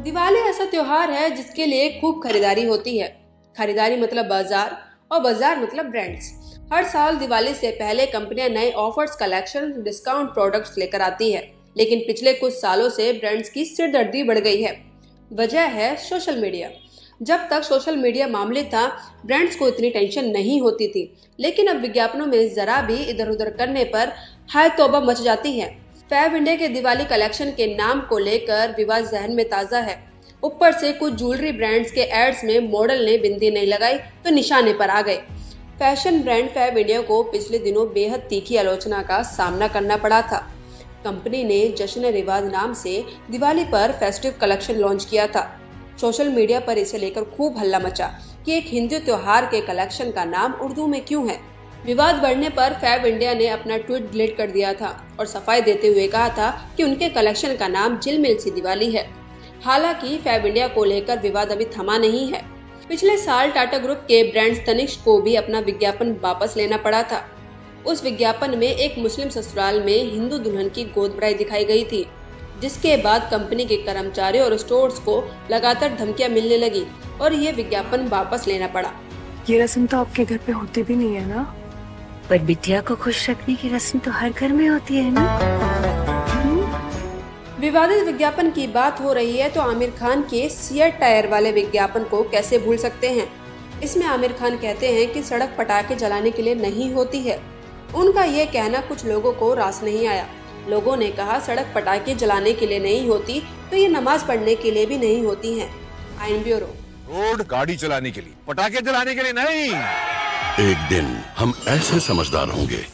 दिवाली ऐसा त्योहार है जिसके लिए खूब खरीदारी होती है। खरीदारी मतलब बाजार और बाजार मतलब ब्रांड्स। हर साल दिवाली से पहले कंपनियां नए ऑफर्स, कलेक्शन, डिस्काउंट प्रोडक्ट्स लेकर आती है, लेकिन पिछले कुछ सालों से ब्रांड्स की सिरदर्दी बढ़ गई है। वजह है सोशल मीडिया। जब तक सोशल मीडिया मामले था, ब्रांड्स को इतनी टेंशन नहीं होती थी, लेकिन अब विज्ञापनों में जरा भी इधर उधर करने पर हाय तौबा मच जाती है। फैब इंडिया के दिवाली कलेक्शन के नाम को लेकर विवाद जहन में ताजा है। ऊपर से कुछ ज्वेलरी ब्रांड्स के एड्स में मॉडल ने बिंदी नहीं लगाई तो निशाने पर आ गए। फैशन ब्रांड फैब इंडिया को पिछले दिनों बेहद तीखी आलोचना का सामना करना पड़ा था। कंपनी ने जश्न रिवाज नाम से दिवाली पर फेस्टिव कलेक्शन लॉन्च किया था। सोशल मीडिया पर इसे लेकर खूब हल्ला मचा कि एक हिंदू त्योहार के कलेक्शन का नाम उर्दू में क्यों है। विवाद बढ़ने पर फैब इंडिया ने अपना ट्वीट डिलीट कर दिया था और सफाई देते हुए कहा था कि उनके कलेक्शन का नाम झिलमिल सी दिवाली है। हालांकि फैब इंडिया को लेकर विवाद अभी थमा नहीं है। पिछले साल टाटा ग्रुप के ब्रांड तनिष्क को भी अपना विज्ञापन वापस लेना पड़ा था। उस विज्ञापन में एक मुस्लिम ससुराल में हिंदू दुल्हन की गोद भराई दिखाई गई थी, जिसके बाद कंपनी के कर्मचारियों और स्टोर्स को लगातार धमकियां मिलने लगी और ये विज्ञापन वापस लेना पड़ा। ये रस्म तो आपके घर पे होती भी नहीं है ना? पर बिटिया को खुश रखने की रस्म तो हर घर में होती है ना। विवादित विज्ञापन की बात हो रही है तो आमिर खान के सिया टायर वाले विज्ञापन को कैसे भूल सकते हैं। इसमें आमिर खान कहते हैं कि सड़क पटाखे जलाने के लिए नहीं होती है। उनका ये कहना कुछ लोगों को रास नहीं आया। लोगों ने कहा सड़क पटाखे जलाने के लिए नहीं होती तो ये नमाज पढ़ने के लिए भी नहीं होती है। आईन ब्यूरो। रोड गाड़ी चलाने के लिए, पटाखे जलाने के लिए नहीं। एक दिन हम ऐसे समझदार होंगे